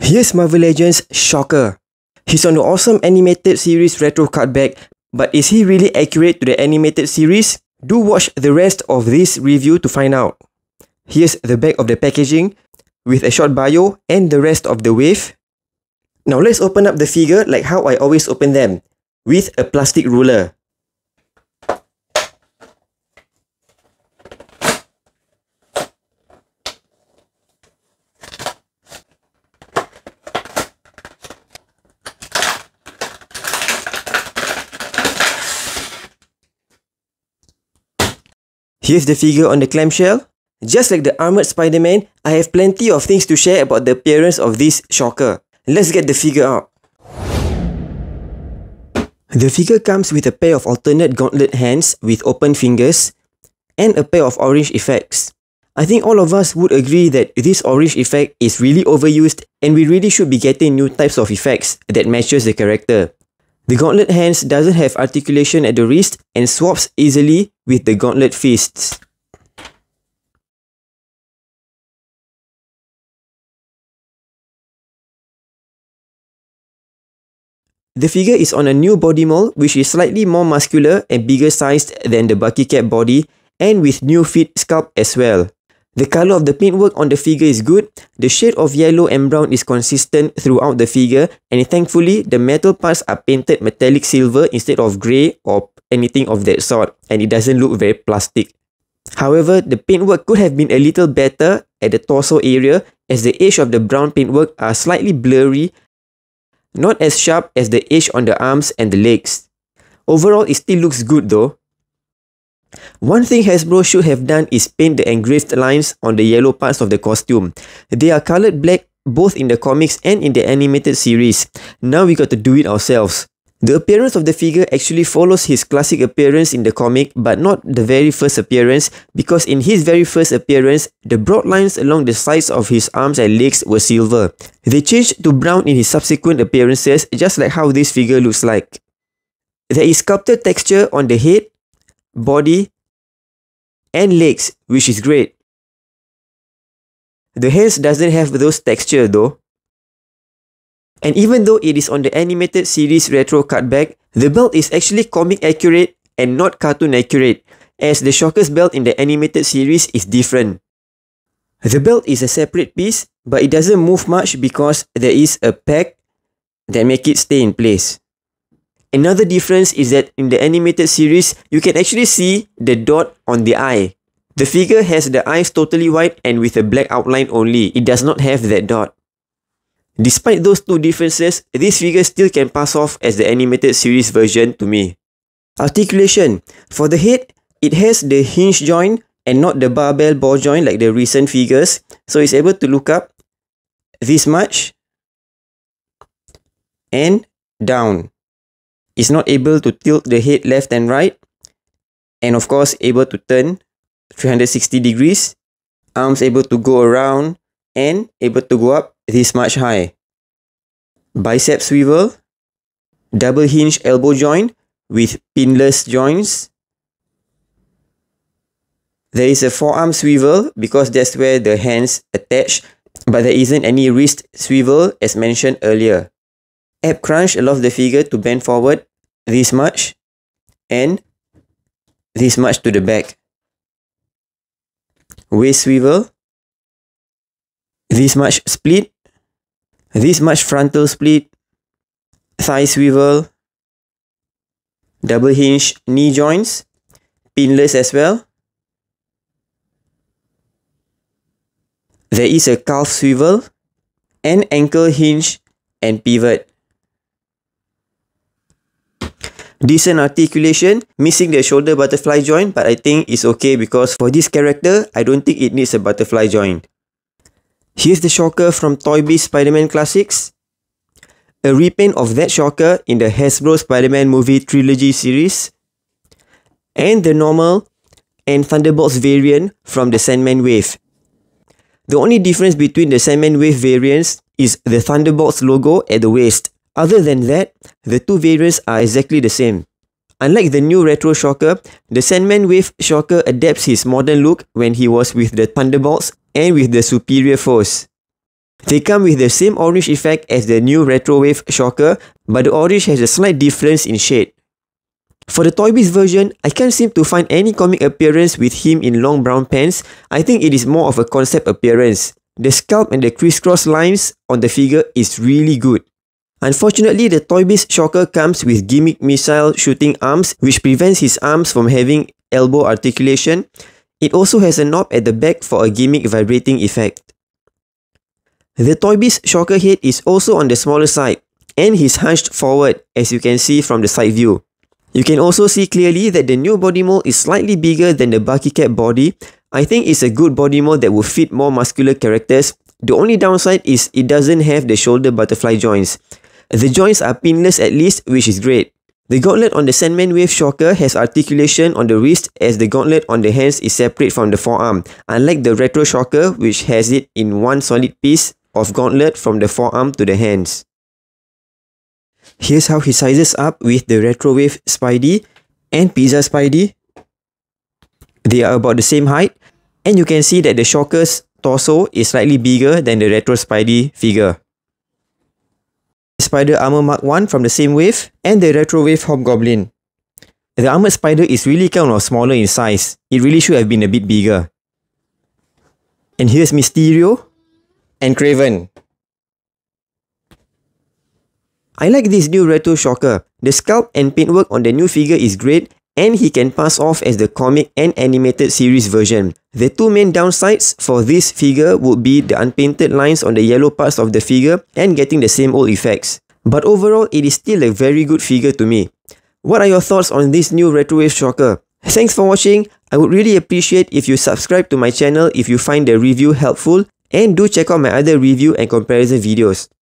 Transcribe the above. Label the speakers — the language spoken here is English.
Speaker 1: Here's Marvel Legends Shocker. He's on the awesome animated series retro cutback, but is he really accurate to the animated series? Do watch the rest of this review to find out. Here's the back of the packaging with a short bio and the rest of the wave. Now let's open up the figure like how I always open them, with a plastic ruler. Here's the figure on the clamshell. Just like the armored Spider-Man, I have plenty of things to share about the appearance of this Shocker. Let's get the figure out. The figure comes with a pair of alternate gauntlet hands with open fingers and a pair of orange effects. I think all of us would agree that this orange effect is really overused and we really should be getting new types of effects that matches the character. The gauntlet hands doesn't have articulation at the wrist and swaps easily with the gauntlet fists. The figure is on a new body mold which is slightly more muscular and bigger sized than the Bucky Cap body and with new feet sculpt as well. The color of the paintwork on the figure is good, the shade of yellow and brown is consistent throughout the figure, and thankfully the metal parts are painted metallic silver instead of grey or anything of that sort, and it doesn't look very plastic. However, the paintwork could have been a little better at the torso area as the edge of the brown paintwork are slightly blurry, not as sharp as the edge on the arms and the legs. Overall, it still looks good though. One thing Hasbro should have done is paint the engraved lines on the yellow parts of the costume. They are colored black both in the comics and in the animated series. Now we got to do it ourselves. The appearance of the figure actually follows his classic appearance in the comic, but not the very first appearance, because in his very first appearance, the broad lines along the sides of his arms and legs were silver. They changed to brown in his subsequent appearances, just like how this figure looks like. There is sculpted texture on the head, body, and legs, which is great. The hands doesn't have those texture though. And even though it is on the animated series retro cutback, the belt is actually comic accurate and not cartoon accurate, as the Shocker's belt in the animated series is different. The belt is a separate piece, but it doesn't move much because there is a peg that make it stay in place. Another difference is that in the animated series, you can actually see the dot on the eye. The figure has the eyes totally white and with a black outline only. It does not have that dot. Despite those two differences, this figure still can pass off as the animated series version to me. Articulation. For the head, it has the hinge joint and not the barbell ball joint like the recent figures. So it's able to look up this much and down. It's not able to tilt the head left and right, and of course able to turn 360 degrees, arms able to go around and able to go up this much high. Bicep swivel, double hinge elbow joint with pinless joints. There is a forearm swivel because that's where the hands attach, but there isn't any wrist swivel as mentioned earlier. Ab crunch allows the figure to bend forward this much and this much to the back. Waist swivel, this much split, this much frontal split, thigh swivel, double hinge knee joints, pinless as well. There is a calf swivel and ankle hinge and pivot. Decent articulation, missing the shoulder butterfly joint, but I think it's okay because for this character, I don't think it needs a butterfly joint. Here's the Shocker from Toy Biz Spider-Man Classics. A repaint of that Shocker in the Hasbro Spider-Man movie trilogy series. And the normal and Thunderbolts variant from the Sandman Wave. The only difference between the Sandman Wave variants is the Thunderbolts logo at the waist. Other than that, the two variants are exactly the same. Unlike the new retro Shocker, the Sandman Wave Shocker adapts his modern look when he was with the Thunderbolts and with the Superior Force. They come with the same orange effect as the new Retrowave Shocker, but the orange has a slight difference in shade. For the Toy Biz version, I can't seem to find any comic appearance with him in long brown pants. I think it is more of a concept appearance. The sculpt and the crisscross lines on the figure is really good. Unfortunately, the Toy Biz Shocker comes with gimmick missile shooting arms, which prevents his arms from having elbow articulation. It also has a knob at the back for a gimmick vibrating effect. The Toy Biz Shocker head is also on the smaller side, and he's hunched forward, as you can see from the side view. You can also see clearly that the new body mold is slightly bigger than the Bucky Cat body. I think it's a good body mold that will fit more muscular characters. The only downside is it doesn't have the shoulder butterfly joints. The joints are pinless at least, which is great. The gauntlet on the Sandman Wave Shocker has articulation on the wrist, as the gauntlet on the hands is separate from the forearm, unlike the Retro Shocker, which has it in one solid piece of gauntlet from the forearm to the hands. Here's how he sizes up with the Retrowave Spidey and Pizza Spidey. They are about the same height, and you can see that the Shocker's torso is slightly bigger than the Retro Spidey figure. Spider Armor Mark 1 from the same wave, and the Retrowave Hobgoblin. The Armored Spider is really kind of smaller in size. It really should have been a bit bigger. And here's Mysterio and Kraven. I like this new Retro Shocker. The sculpt and paintwork on the new figure is great, and he can pass off as the comic and animated series version. The two main downsides for this figure would be the unpainted lines on the yellow parts of the figure and getting the same old effects. But overall, it is still a very good figure to me. What are your thoughts on this new Retrowave Shocker? Thanks for watching. I would really appreciate if you subscribe to my channel if you find the review helpful, and do check out my other review and comparison videos.